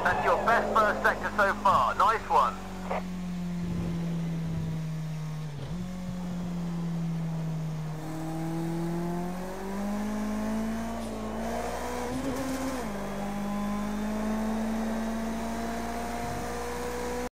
That's your best first sector so far. Nice one.